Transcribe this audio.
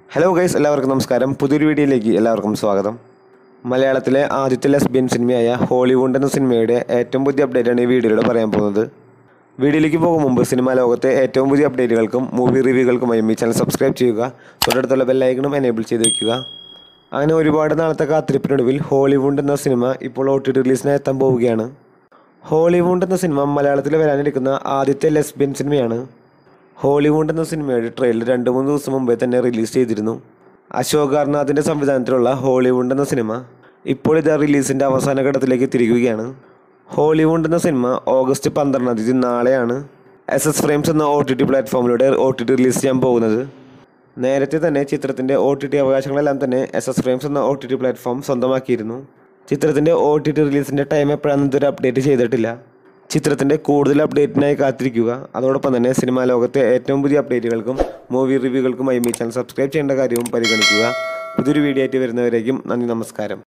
Hello guys, എല്ലാവർക്കും നമസ്കാരം. പുതിയൊരു വീഡിയോയിലേക്ക് എല്ലാവർക്കും സ്വാഗതം. മലയാളത്തിലെ ആദ്യത്തെ ലെസ്ബിയൻ സിനിമയായ ഹോളിവുഡ് എന്ന സിനിമയുടെ ഏറ്റവും പുതിയ അപ്ഡേറ്റാണ് ഈ വീഡിയോയിലൂടെ പറയാൻ പോകുന്നത്. വീഡിയോയിലേക്ക് പോകും മുമ്പ് സിനിമാ ലോകത്തെ ഏറ്റവും പുതിയ അപ്ഡേറ്റുകൾക്കും മൂവി റിവ്യൂകൾക്കുമായി ഈ ചാനൽ സബ്സ്ക്രൈബ് ചെയ്യുക. തൊട്ടടുത്തുള്ള ബെല്ലൈക്കണും എനേബിൾ ചെയ്ത് വയ്ക്കുക. അങ്ങനെ ഒരുപാട് നാളത്തെ കാത്തിരിപ്പിനൊടുവിൽ ഹോളിവുഡ് എന്ന സിനിമ ഇപ്പോൾ OTT റിലീസിനായി എത്താൻ പോവുകയാണ്. ഹോളിവുഡ് എന്ന സിനിമ മലയാളത്തിൽ വരാനിരിക്കുന്ന ആദ്യത്തെ ലെസ്ബിയൻ സിനിമയാണ്. ഹോളിവുഡ് എന്ന സിനിമയുടെ ട്രെയിലർ 2-3 ദിവസം മുമ്പേ തന്നെ റിലീസ് ചെയ്തിരുന്നു. അശോക് ഗാർനാഥിൻ്റെ സംവിധാനത്തിലുള്ള ഹോളിവുഡ് എന്ന സിനിമ ഇപ്പോൾ ഇത് റിലീസിൻ്റെ അവസാന ഘട്ടത്തിലേക്ക് എത്തിയിരിക്കുകയാണ്. ഹോളിവുഡ് എന്ന സിനിമ ഓഗസ്റ്റ് 12 നാളെയാണ് SS ഫ്രെയിംസ് എന്ന OTT പ്ലാറ്റ്ഫോമിലൂടെ OTT റിലീസ് ചെയ്യാൻ പോകുന്നത്. നേരത്തെ തന്നെ ചിത്രത്തിൻ്റെ OTT അവകാശങ്ങളെല്ലാം തന്നെ SS ഫ്രെയിംസ് എന്ന OTT പ്ലാറ്റ്ഫോം സ്വന്തമാക്കിയിരുന്നു. ചിത്രത്തിൻ്റെ OTT റിലീസിൻ്റെ ടൈം എപ്പോഴാണെന്ന് ഇതുവരെ അപ്ഡേറ്റ് ചെയ്തിട്ടില്ല. ചിത്രത്തിൻ്റെ കൂടുതൽ അപ്ഡേറ്റിനായി കാത്തിരിക്കുക. അതോടൊപ്പം തന്നെ സിനിമാ ലോകത്തെ ഏറ്റവും പുതിയ അപ്ഡേറ്റുകൾക്കും മൂവി റിവ്യൂകൾക്കുമായി ഈ ചാനൽ സബ്സ്ക്രൈബ് ചെയ്യേണ്ട കാര്യവും പരിഗണിക്കുക. പുതിയൊരു വീഡിയോ ആയിട്ട് വരുന്നവരേക്കും നന്ദി, നമസ്കാരം.